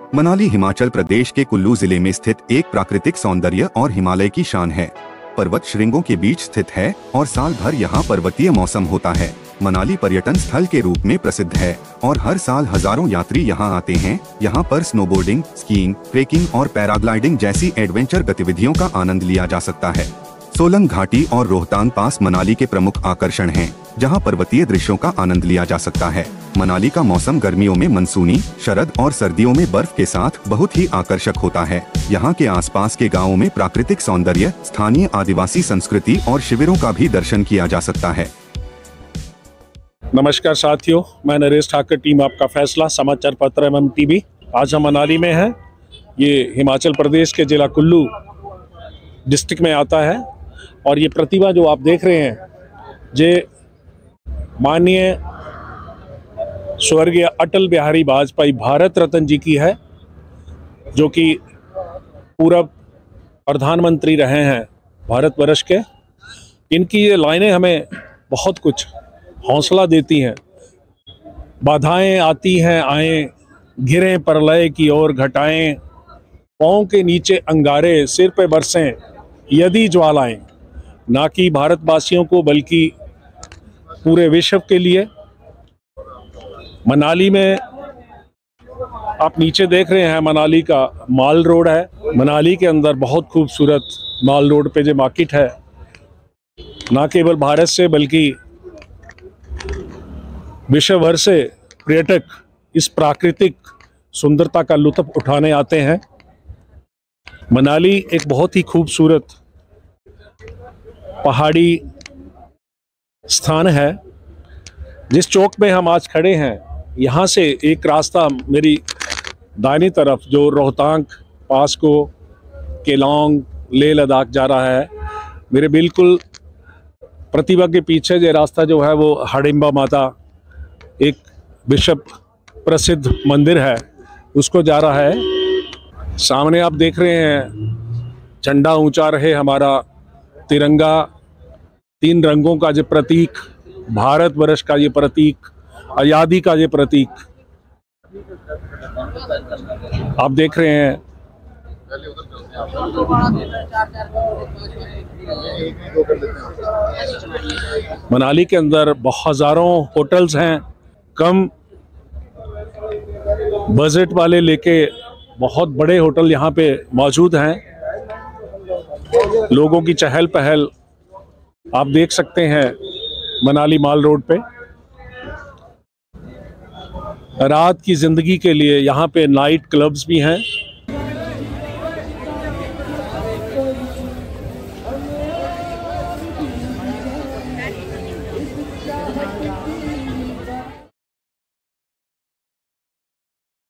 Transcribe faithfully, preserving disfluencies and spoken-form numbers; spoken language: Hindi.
मनाली हिमाचल प्रदेश के कुल्लू जिले में स्थित एक प्राकृतिक सौंदर्य और हिमालय की शान है। पर्वत श्रृंगों के बीच स्थित है और साल भर यहाँ पर्वतीय मौसम होता है। मनाली पर्यटन स्थल के रूप में प्रसिद्ध है और हर साल हजारों यात्री यहाँ आते हैं। यहाँ पर स्नोबोर्डिंग, स्कीइंग, ट्रेकिंग और पैराग्लाइडिंग जैसी एडवेंचर गतिविधियों का आनंद लिया जा सकता है। सोलंग घाटी और रोहतांग पास मनाली के प्रमुख आकर्षण हैं, जहां पर्वतीय दृश्यों का आनंद लिया जा सकता है। मनाली का मौसम गर्मियों में मानसूनी, शरद और सर्दियों में बर्फ के साथ बहुत ही आकर्षक होता है। यहाँ के आसपास के गांवों में प्राकृतिक सौंदर्य, स्थानीय आदिवासी संस्कृति और शिविरों का भी दर्शन किया जा सकता है। नमस्कार साथियों, मैं नरेश ठाकर, टीम आपका फैसला, समाचार पत्र एम एम टीवी। आज हम मनाली में हैं। ये हिमाचल प्रदेश के जिला कुल्लू डिस्ट्रिक्ट में आता है और ये प्रतिभा जो आप देख रहे हैं, ये माननीय स्वर्गीय अटल बिहारी वाजपेयी भारत रत्न जी की है, जो कि पूर्व प्रधानमंत्री रहे हैं भारतवर्ष के। इनकी ये लाइनें हमें बहुत कुछ हौसला देती हैं। बाधाएं आती हैं आए, घिरें प्रलय की ओर घटाएं, पाँव के नीचे अंगारे, सिर पे बरसें यदि ज्वालाएं, ना कि भारतवासियों को बल्कि पूरे विश्व के लिए। मनाली में आप नीचे देख रहे हैं, मनाली का माल रोड है। मनाली के अंदर बहुत खूबसूरत माल रोड पे जो मार्केट है, ना केवल भारत से बल्कि विश्व भर से पर्यटक इस प्राकृतिक सुंदरता का लुत्फ उठाने आते हैं। मनाली एक बहुत ही खूबसूरत पहाड़ी स्थान है। जिस चौक में हम आज खड़े हैं, यहाँ से एक रास्ता मेरी दाहिनी तरफ जो रोहतांग पास को केलांग लेह लद्दाख जा रहा है, मेरे बिल्कुल प्रतिभा के पीछे जो रास्ता जो है वो हडिम्बा माता, एक विश्व प्रसिद्ध मंदिर है, उसको जा रहा है। सामने आप देख रहे हैं झंडा ऊंचा रहे हमारा तिरंगा, तीन रंगों का ये प्रतीक, भारतवर्ष का ये प्रतीक, आज़ादी का ये प्रतीक आप देख रहे हैं। मनाली के अंदर हजारों होटल्स हैं, कम बजट वाले लेके बहुत बड़े होटल यहाँ पे मौजूद हैं। लोगों की चहल पहल आप देख सकते हैं मनाली माल रोड पे। रात की जिंदगी के लिए यहाँ पे नाइट क्लब्स भी हैं।